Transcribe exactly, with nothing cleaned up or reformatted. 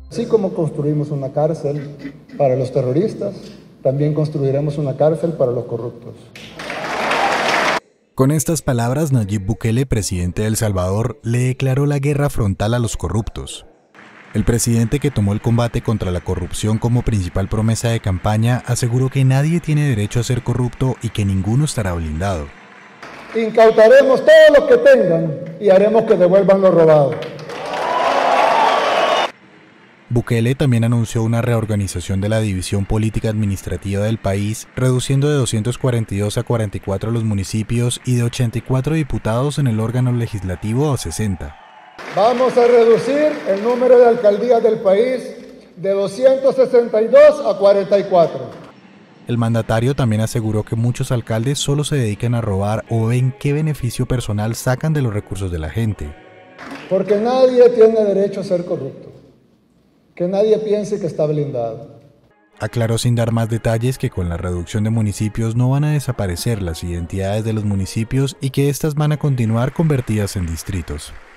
Así como construimos una cárcel para los terroristas, también construiremos una cárcel para los corruptos. Con estas palabras, Nayib Bukele, presidente de El Salvador, le declaró la guerra frontal a los corruptos. El presidente, que tomó el combate contra la corrupción como principal promesa de campaña, aseguró que nadie tiene derecho a ser corrupto y que ninguno estará blindado. Incautaremos todo lo que tengan y haremos que devuelvan lo robado. Bukele también anunció una reorganización de la división política administrativa del país, reduciendo de doscientos cuarenta y dos a cuarenta y cuatro los municipios y de ochenta y cuatro diputados en el órgano legislativo a sesenta. Vamos a reducir el número de alcaldías del país de doscientos sesenta y dos a cuarenta y cuatro. El mandatario también aseguró que muchos alcaldes solo se dedican a robar o ven qué beneficio personal sacan de los recursos de la gente. Porque nadie tiene derecho a ser corrupto. Que nadie piense que está blindado. Aclaró sin dar más detalles que con la reducción de municipios no van a desaparecer las identidades de los municipios y que éstas van a continuar convertidas en distritos.